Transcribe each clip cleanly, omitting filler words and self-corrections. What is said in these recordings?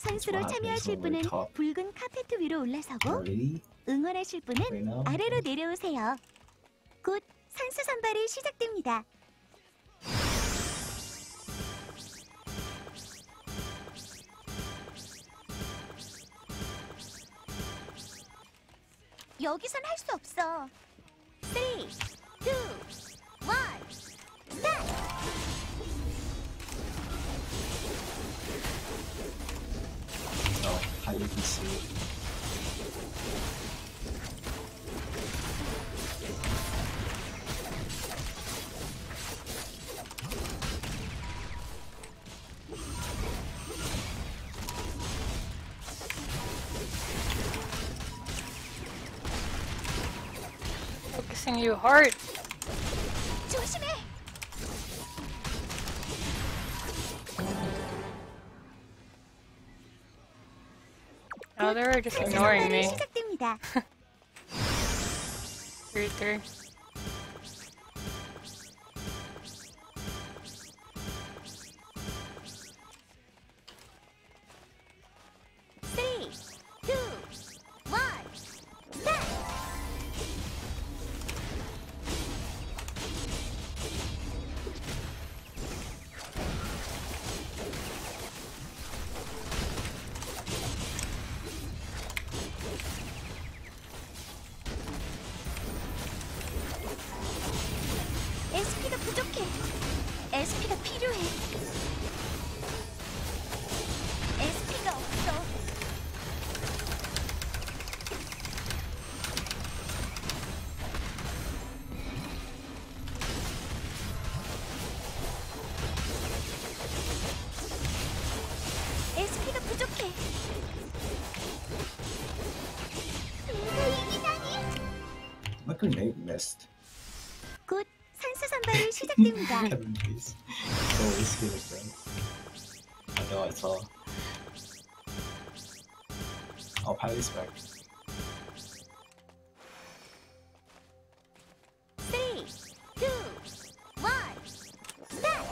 선수로 참여하실 분은 붉은 카페트 위로 올라서고 응원하실 분은 아래로 내려오세요. 곧 선수 선발이 시작됩니다. 여기선 할 수 없어. 3, 2, 1, 스타트! 달리기지. Focusing you hard. 조심해! Oh, they were just ignoring me. 시작됩니다. 3-3. SP가 부족해. SP가 필요해. SP가 없어. SP가 부족해. 내가 이기다니. My grenade missed. 곧 선수 선발이 시작됩니다. Kevin Hayes. So risky like that. I know I saw. I'll pile this back. 3, 2, 1, 스타트!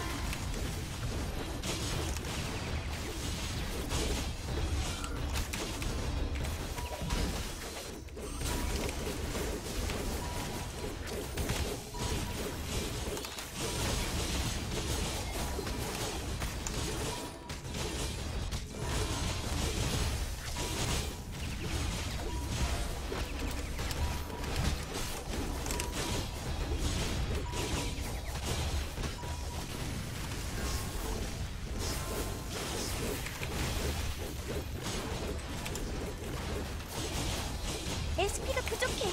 SP가 부족해.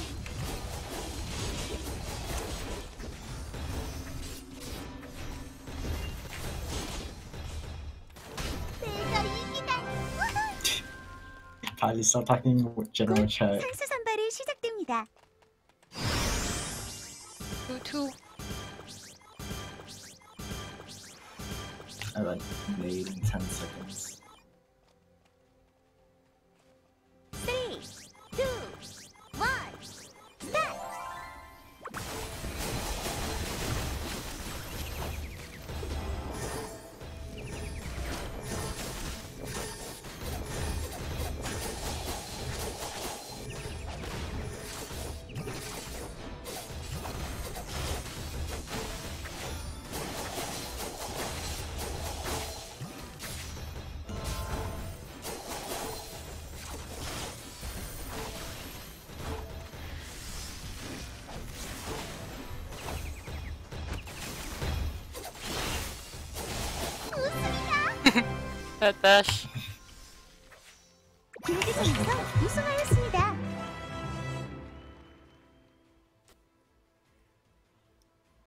내가 이기다니. Pile start talking with general 곧 chat. 선수 선발이 시작됩니다. 2-2. I have a nade in 10 seconds. 3, 2, 1, 스타트! That dash. 길드전에서 우승하였습니다.